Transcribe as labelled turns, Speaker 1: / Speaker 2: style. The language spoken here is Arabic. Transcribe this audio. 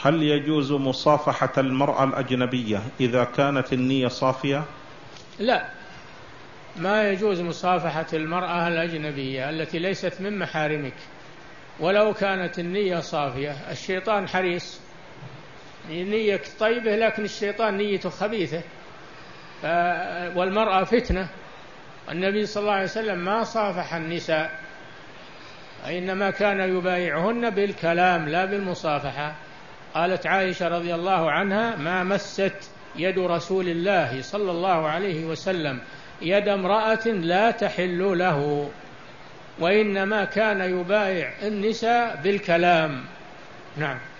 Speaker 1: هل يجوز مصافحة المرأة الأجنبية إذا كانت النية صافية؟
Speaker 2: لا، ما يجوز مصافحة المرأة الأجنبية التي ليست من محارمك ولو كانت النية صافية. الشيطان حريص، نية طيبة لكن الشيطان نيته خبيثة، والمرأة فتنة. النبي صلى الله عليه وسلم ما صافح النساء، إنما كان يبايعهن بالكلام لا بالمصافحة. قالت عائشة رضي الله عنها: ما مست يد رسول الله صلى الله عليه وسلم يد امرأة لا تحل له، وإنما كان يبايع النساء بالكلام. نعم.